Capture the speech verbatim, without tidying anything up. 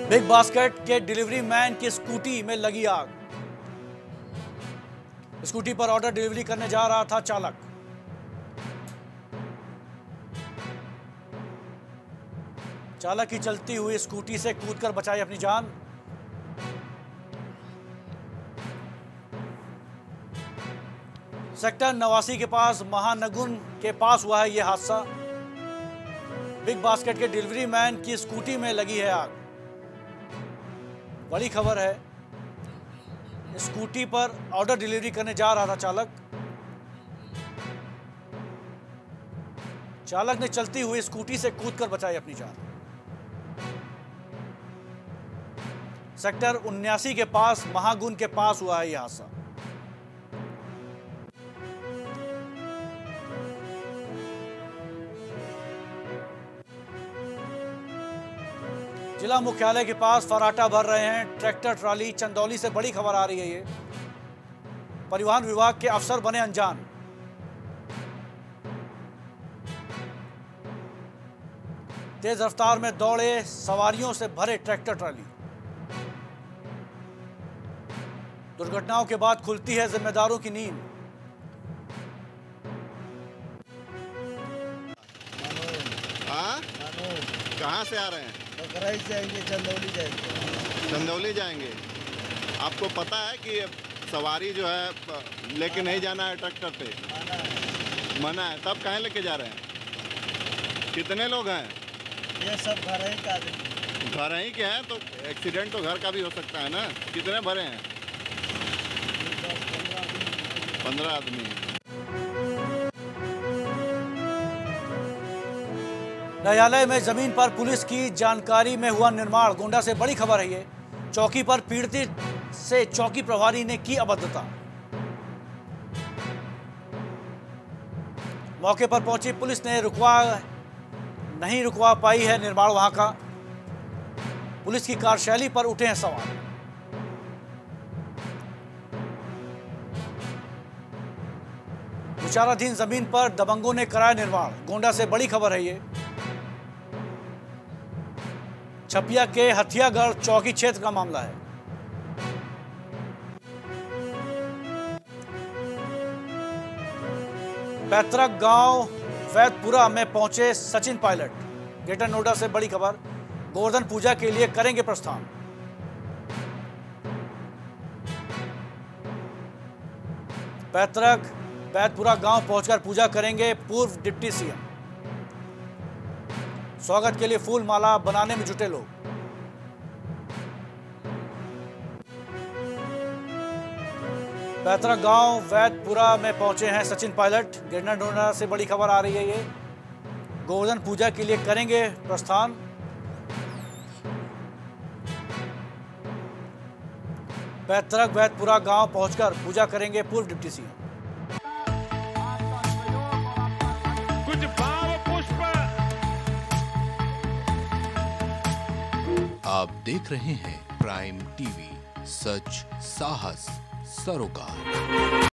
Big basket के delivery man की scooty में लगी आग। स्कूटी पर ऑर्डर डिलीवरी करने जा रहा था चालक। चालक की चलती हुई स्कूटी से कूदकर बचाई अपनी जान। सेक्टर नवासी के पास महानगुन के पास हुआ है यह हादसा। बिग बास्केट के डिलीवरी मैन की स्कूटी में लगी है आग। बड़ी खबर है, स्कूटी पर ऑर्डर डिलीवरी करने जा रहा था चालक। चालक ने चलती हुई स्कूटी से कूदकर बचाई अपनी जान। सेक्टर उन्यासी के पास महागुन के पास हुआ है यह हादसा। जिला मुख्यालय के पास फराटा भर रहे हैं ट्रैक्टर ट्राली। चंदौली से बड़ी खबर आ रही है। ये परिवहन विभाग के अफसर बने अनजान। तेज रफ्तार में दौड़े सवारियों से भरे ट्रैक्टर ट्राली। दुर्घटनाओं के बाद खुलती है जिम्मेदारों की नींद। हाँ? कहाँ से आ रहे हैं? कराई जाएंगे, चंदौली जाएंगे। चंदौली जाएंगे। आपको पता है कि सवारी जो है लेके नहीं जाना है ट्रैक्टर पे? मना है। मना है, तब कहाँ लेके जा रहे हैं? कितने लोग हैं? ये सब घर ही का आदमी। घर ही के हैं तो एक्सीडेंट तो घर का भी हो सकता है ना। कितने भरे हैं? पंद्रह आदमी। न्यायालय में जमीन पर पुलिस की जानकारी में हुआ निर्माण। गोंडा से बड़ी खबर है। ये चौकी पर पीड़ित से चौकी प्रभारी ने की अभद्रता। मौके पर पहुंची पुलिस ने रुकवा नहीं रुकवा पाई है निर्माण वहां का। पुलिस की कार्यशैली पर उठे हैं सवाल। विचाराधीन जमीन पर दबंगों ने कराया निर्माण। गोंडा से बड़ी खबर है। ये छपिया के हथियागढ़ चौकी क्षेत्र का मामला है। पैतृक गांव वैदपुरा में पहुंचे सचिन पायलट। ग्रेटर नोएडा से बड़ी खबर। गोवर्धन पूजा के लिए करेंगे प्रस्थान। पैतृक वैदपुरा गांव पहुंचकर पूजा करेंगे पूर्व डिप्टी सीएम। स्वागत के लिए फूल माला बनाने में जुटे लोग। पैतृक गांव वैदपुरा में पहुंचे हैं सचिन पायलट। ग्रेटर नोएडा से बड़ी खबर आ रही है। ये गोवर्धन पूजा के लिए करेंगे प्रस्थान। पैतृक वैदपुरा गांव पहुंचकर पूजा करेंगे पूर्व डिप्टी सीएम। कुछ भाव पुष्प। आप देख रहे हैं प्राइम टीवी, सच साहस सरोकार।